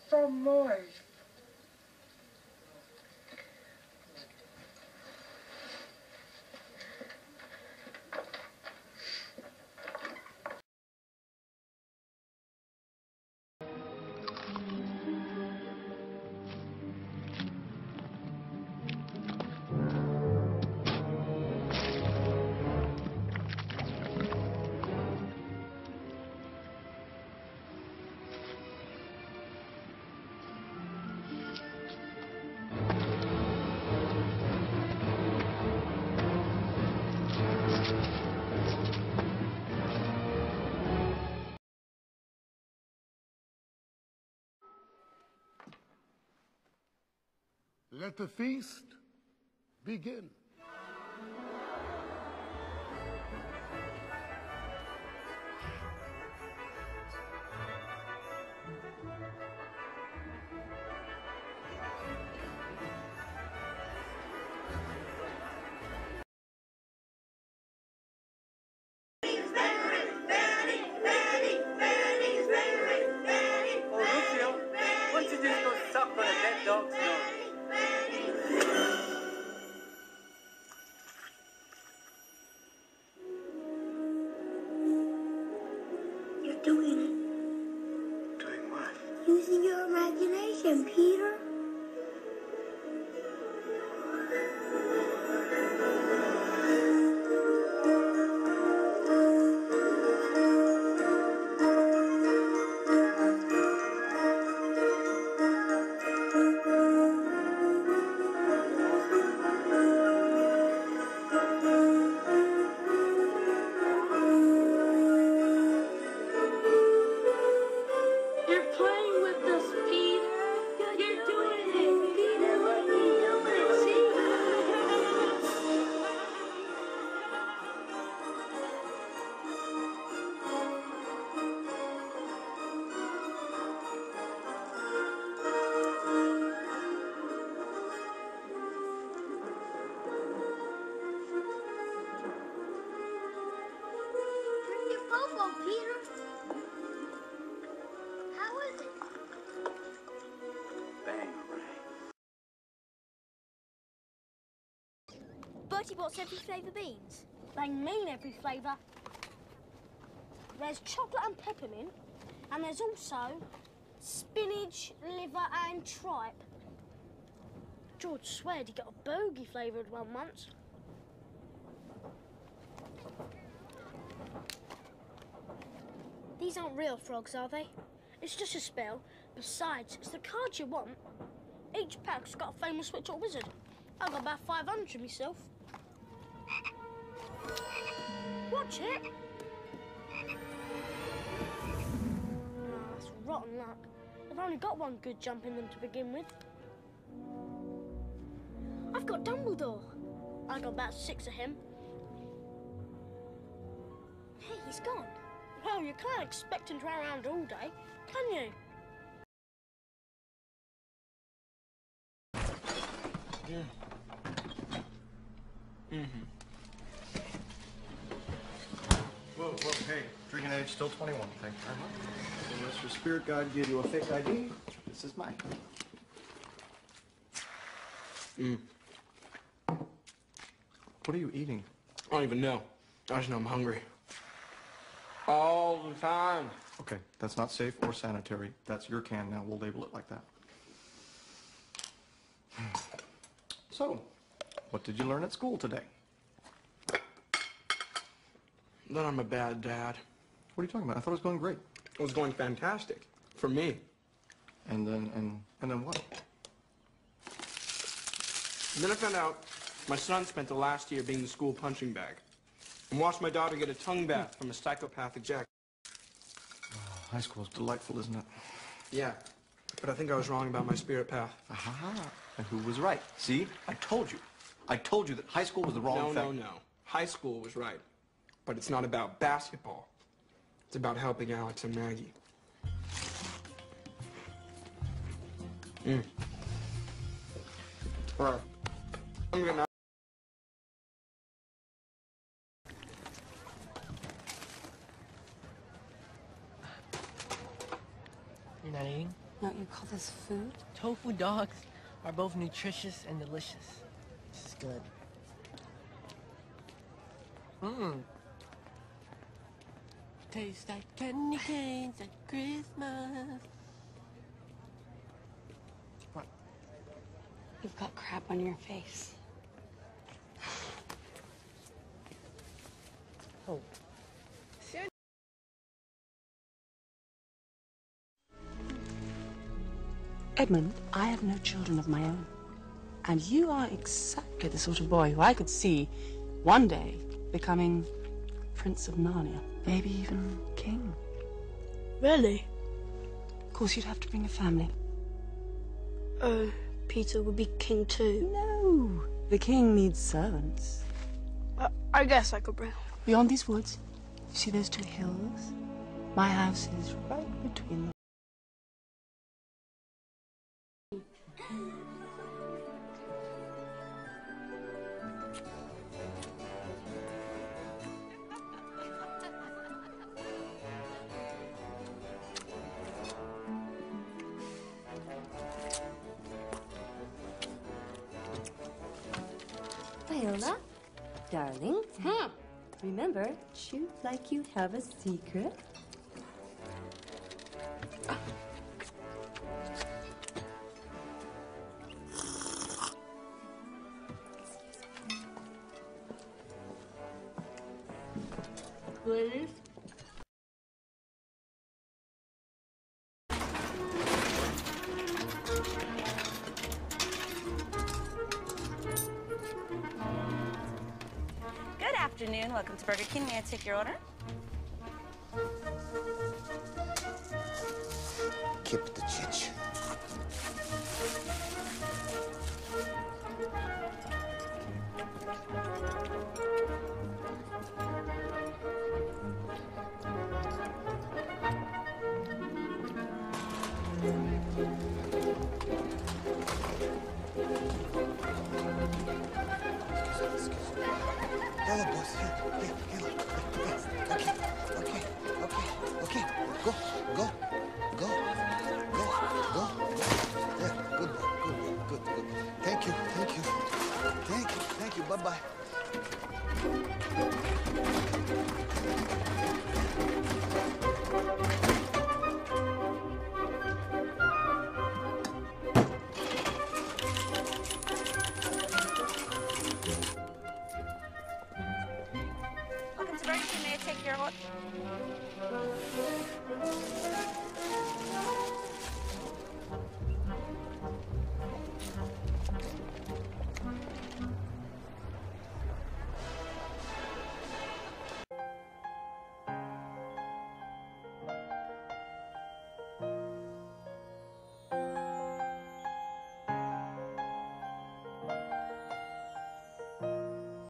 from Mars. Let the feast begin. You're doing it. Doing what? Using your imagination, Peter. You're playing with us, Peter. You're doing it, Peter. Look, you're doing it. See? Drink your popo, Peter. How is it? Bertie wants every flavour beans. They mean every flavour. There's chocolate and peppermint, and there's also spinach, liver and tripe. George sweared he got a bogey flavoured one once. These aren't real frogs, are they? It's just a spell. Besides, it's the cards you want. Each pack's got a famous witch or wizard. I've got about 500 myself. Watch it. Oh, that's rotten luck. I've only got one good jump in them to begin with. I've got Dumbledore. I got about 6 of him. Hey, he's gone. Well, you can't expect him to run around all day, can you? Yeah. Whoa, hey, drinking age still 21, thank you very much. Unless your spirit guide gave you a fake ID, this is mine. What are you eating? I don't even know. I just know I'm hungry. All the time. Okay, that's not safe or sanitary. That's your can now. We'll label it like that. So, what did you learn at school today? That I'm a bad dad. What are you talking about? I thought it was going great. It was going fantastic. For me. And then what? And then I found out my son spent the last year being the school punching bag. And watched my daughter get a tongue bath from a psychopathic Jack. Oh, high school is delightful, isn't it? Yeah. But I think I was wrong about my spirit path. Aha. And who was right? See? I told you. I told you that high school was the wrong thing. No. High school was right. But it's not about basketball. It's about helping Alex and Maggie. Well, I'm gonna... You're not eating? Don't you call this food? Tofu dogs are both nutritious and delicious. This is good. Mmm. Tastes like candy canes at Christmas. What? You've got crap on your face. Oh. Edmund, I have no children of my own. And you are exactly the sort of boy who I could see one day becoming Prince of Narnia. Maybe even king. Really? Of course, you'd have to bring a family. Oh, Peter would be king too. No, the king needs servants. I guess I could bring. Beyond these woods, you see those two hills? My house is right between them. Viola, darling, remember, shoot like you have a secret. Please. Good afternoon. Welcome to Burger King. May I take your order? Keep the chich. Hello, boss. Here. Fast. Okay. Go. Yeah, good boy. Good. Thank you. Bye-bye. Welcome to Burger King. May I take your order?